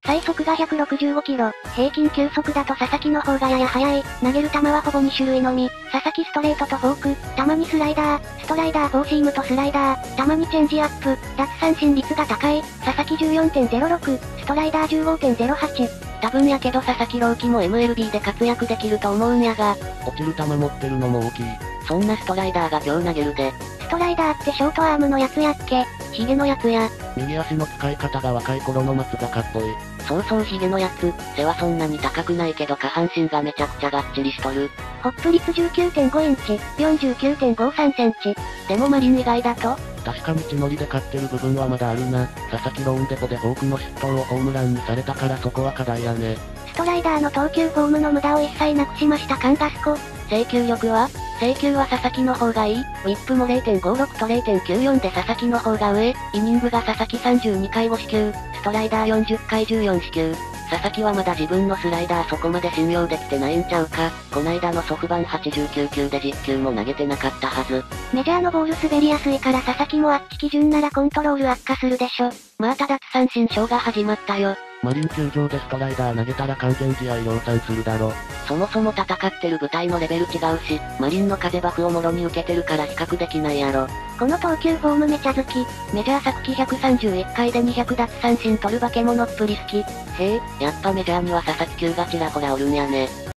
最速が165キロ、平均球速だと佐々木の方がやや速い。投げる球はほぼ2種類のみ。佐々木ストレートとフォーク、たまにスライダー、ストライダーフォーシームとスライダー、たまにチェンジアップ、奪三振率が高い。佐々木14.06、ストライダー15.08。 多分やけど佐々木朗希も MLB で活躍できると思うんやが。 落ちる球持ってるのも大きい。 そんなストライダーが今日投げるで。 ストライダーってショートアームのやつやっけ？ ヒゲのやつや。 右足の使い方が若い頃の松坂っぽい。 そうそうヒゲのやつ。背はそんなに高くないけど下半身がめちゃくちゃがっちりしとる。 ホップ率19.5インチ、49.53センチ。 でもマリン以外だと確かに地のりで勝ってる部分はまだあるな。佐々木ローンデポでフォークの失投をホームランにされたからそこは課題やね。 ストライダーの投球フォームの無駄を一切なくしましたカンガスコ。 制球力は制球は佐々木の方がいい。ウィップも 0.56 と 0.94 で佐々木の方が上。イニングが佐々木32回5四球、ストライダー40回14四球。佐々木はまだ自分のスライダーそこまで信用できてないんちゃうか。こないだのソフバン89球で10球も投げてなかったはず。 メジャーのボール滑りやすいから佐々木もあっち基準ならコントロール悪化するでしょ。 また奪三振ショーが始まったよ。 マリン球場でストライダー投げたら完全試合量産するだろ。 そもそも戦ってる舞台のレベル違うし、マリンの風バフをもろに受けてるから比較できないやろ。 この投球フォームめちゃ好き。 メジャー昨季131回で200奪三振取る化け物っぷり好き。へえ、やっぱメジャーには佐々木級がちらほらおるんやね。